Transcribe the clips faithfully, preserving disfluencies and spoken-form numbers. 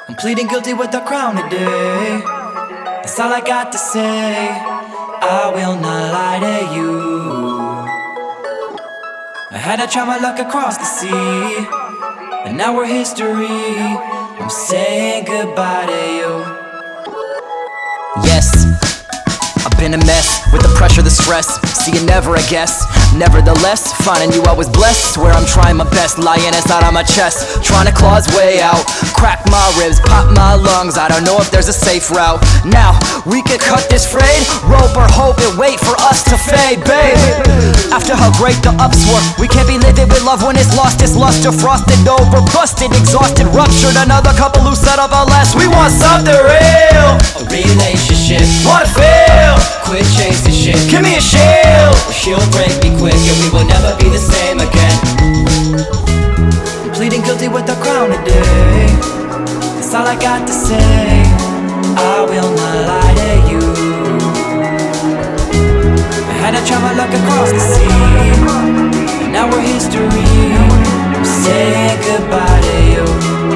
I'm pleading guilty with the crown today. That's all I got to say. I will not lie to you. I had to try my luck across the sea, and now we're history. I'm saying goodbye to you. Yes, I've been a mess with the pressure, the stress. See you never, I guess. Nevertheless, finding you I was blessed. Swear I'm trying my best, lying inside on my chest, trying to claw his way out, crack my ribs, pop my lungs. I don't know if there's a safe route. Now, we could cut this frayed rope or hope and wait for us to fade, babe. After how great the ups were, we can't be living with love when it's lost. It's luster, frosted over, busted, exhausted, ruptured. Another couple who set up our last. We want something real, a relationship. Wanna feel, quit chasing shit. give me a shield. She'll break me quick and we will never be the same again. I'm pleading guilty with the crown today. That's all I got to say. I will not lie to you. I had to try my luck across the sea, and now we're history. I'm saying goodbye to you.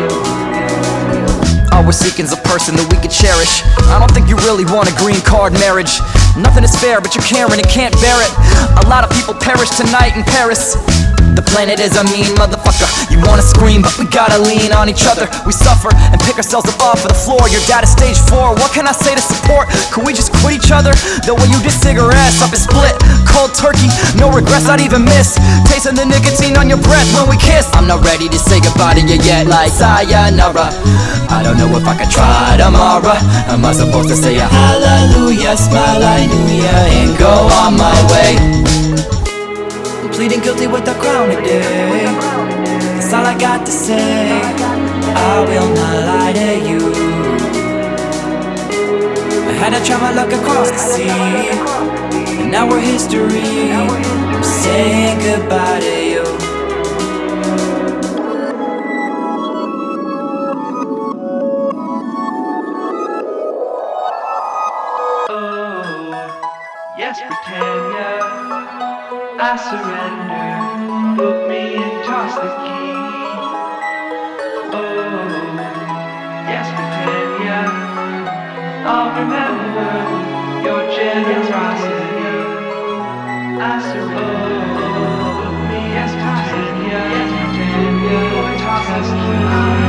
All we're seeking's a person that we could cherish. I don't think you really want a green card marriage. Nothing is fair, but you're caring and can't bear it. A lot of people perish tonight in Paris. The planet is a mean motherfucker. You wanna scream, but we gotta lean on each other. We suffer and pick ourselves up off of the floor. Your dad is stage four, what can I say to support? Could we just quit each other? The way you did cigarettes up and split. Cold turkey, no regrets I'd even miss. Tasting the nicotine on your breath when we kiss. I'm not ready to say goodbye to you yet, like sayonara. I don't know if I can try tomorrow. Am I supposed to say a hallelujah, smile I knew ya, and go on my way? Pleading guilty with the crown today. That's all I got to say. I will not lie to you. I had to try my luck across the sea, and now we're history. I'm saying goodbye to you. Oh, yes, Britannia, I surrender, book me and toss the key. Oh, yes, Britannia, I'll remember your generosity. I surrender, book me, yes, Britannia, yes, Britannia, toss the key.